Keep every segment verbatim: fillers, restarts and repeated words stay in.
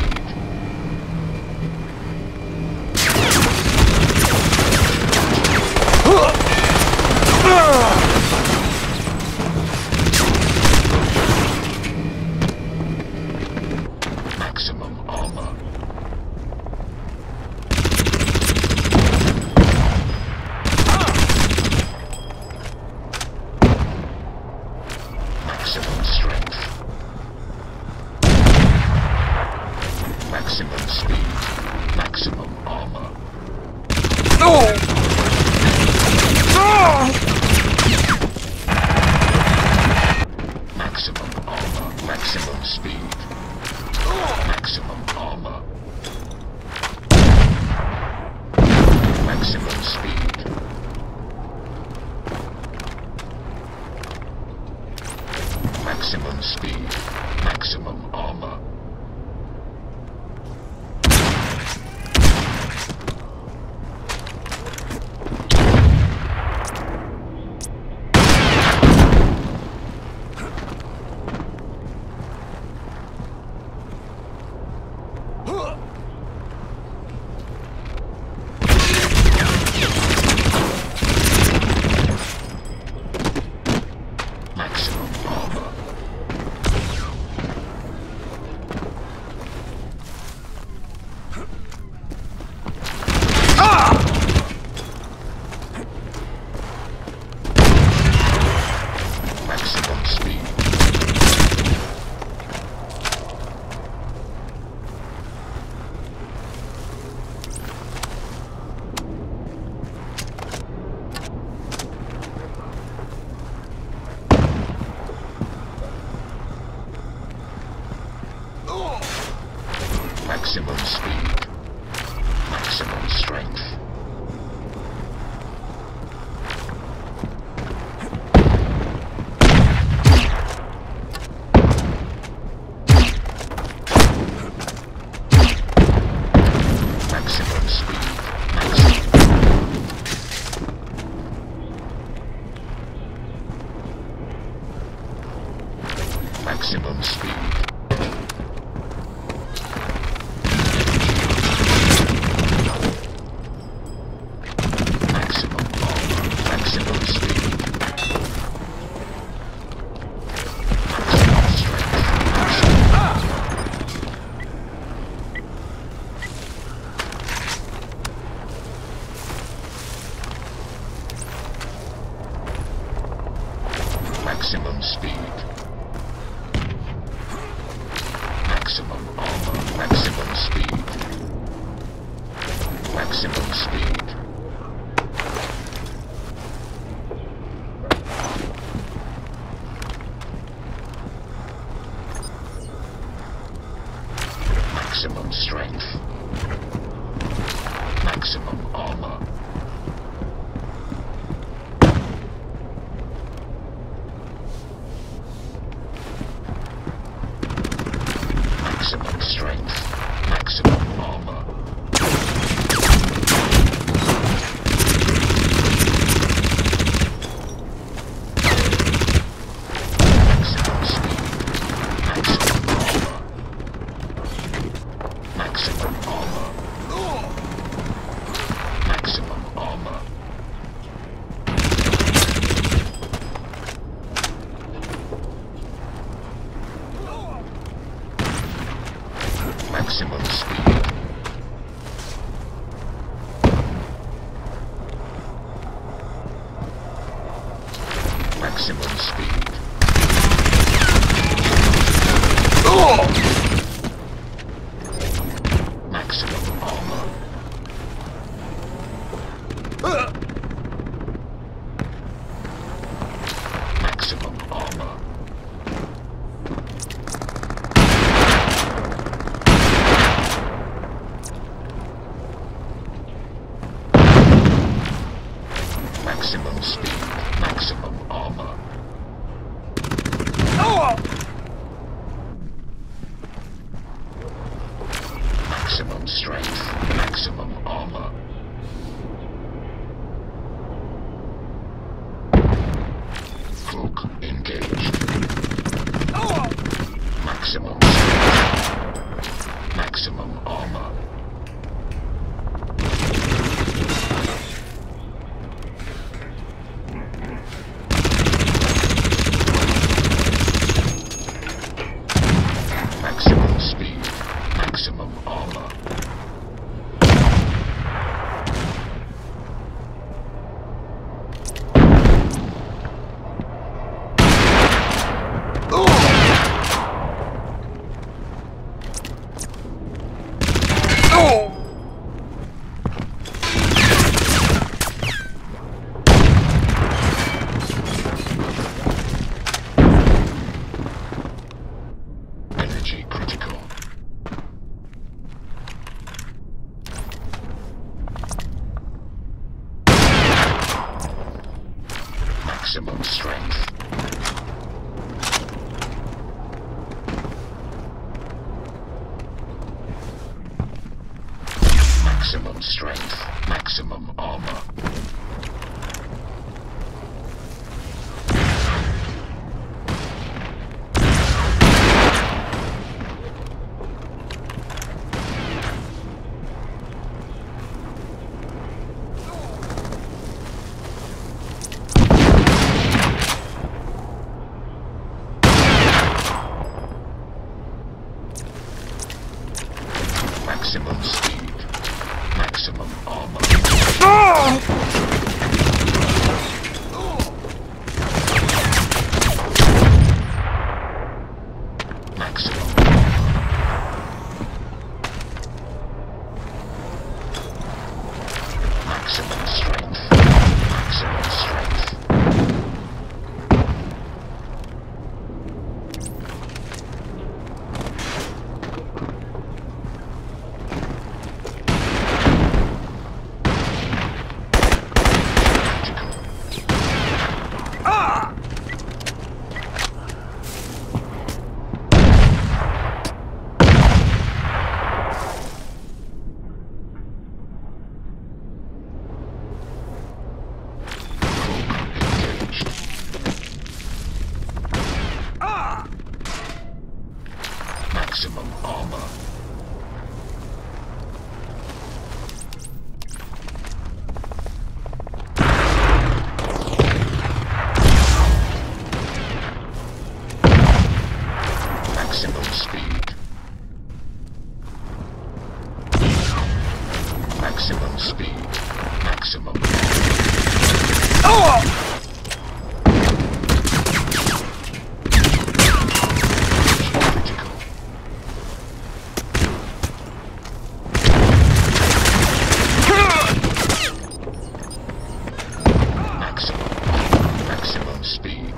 speed. Maximum armor. Maximum strength. Maximum speed. Maximum armor. No! Maximum armor. Maximum speed. Maximum armor. Maximum speed. Maximum speed. Maximum armor. Maximum speed. Maximum speed. Maximum strength. Maximum speed. Maximum. Maximum speed. Maximum armor. Maximum speed. Maximum strength. Maximum speed. Maximum armor. Maximum speed. Maximum speed. Maximum strength. Maximum armor. Maximum strength. Maximum armor. Maximum speed. Maximum armor. Maximum armor. Maximum armor. Maximum speed. Maximum speed. Oh! Maximum armor. Uh! Maximum armor. Maximum speed, maximum armor. Oh! Maximum strength, maximum armor. Cloak engaged. Oh! Maximum strength. Maximum armor. Maximum speed. Maximum armor. Energy critical. Maximum strength. Maximum strength. Maximum armor. Maximum speed. Maximum armor. Maximum Maximum strength. Maximum strength. Maximum armor. Maximum speed. Maximum speed. Maximum. Oh! Speed.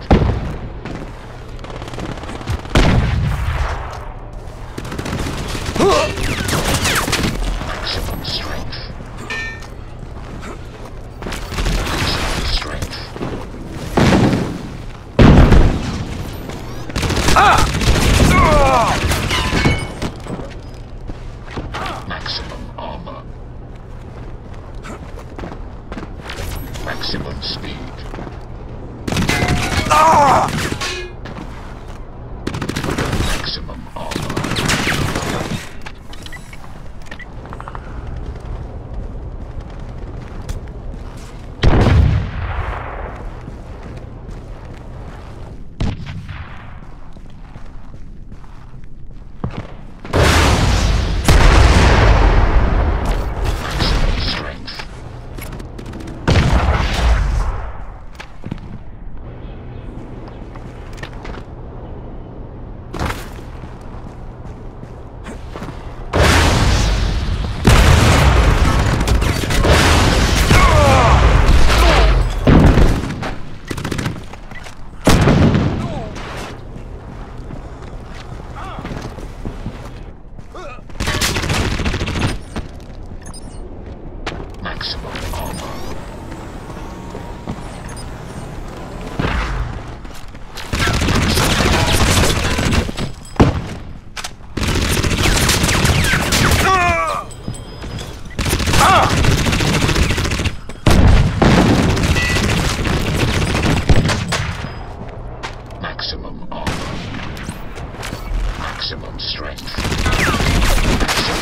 Maximum strength. Maximum strength. Ah! Maximum armor. Maximum speed. Ah! Maximum armor. Maximum strength. Maximum armor. Maximum armor. Maximum strength. Maximum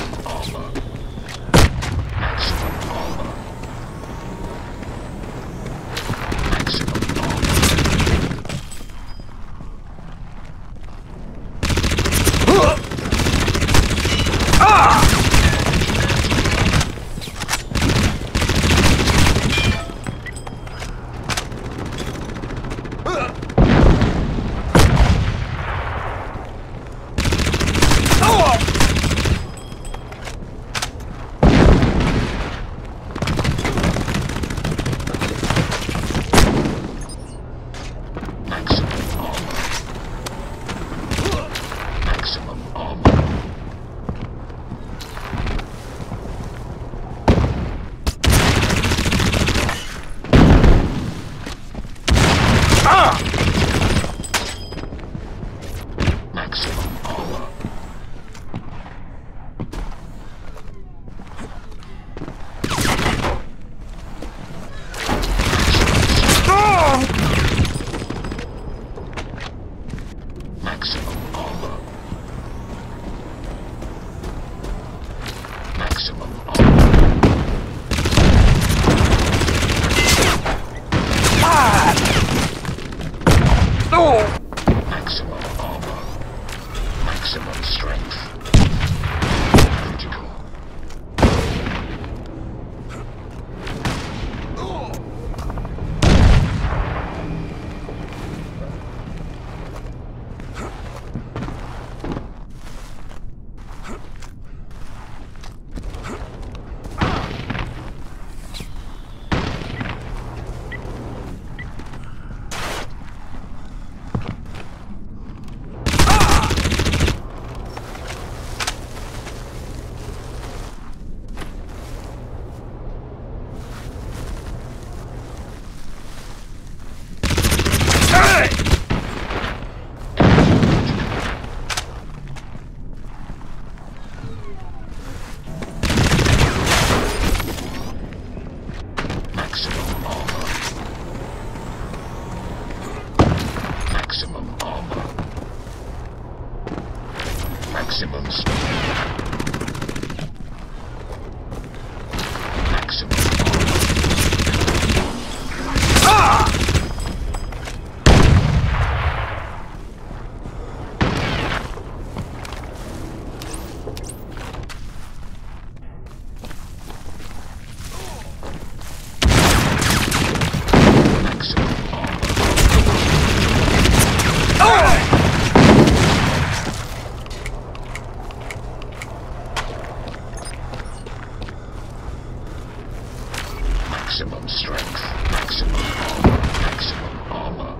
Maximum strength. Maximum armor. Maximum armor.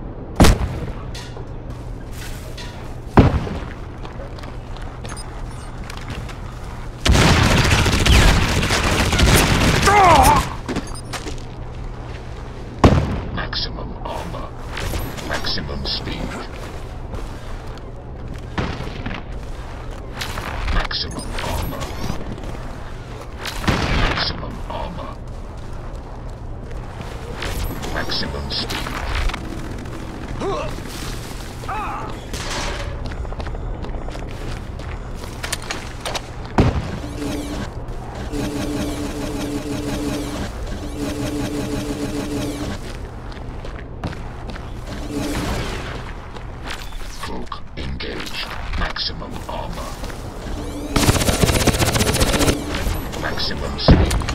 Maximum armor. Maximum speed. Maximum armor. Maximum armor. Maximum speed. Cloak engaged. Maximum armor. Maximum speed.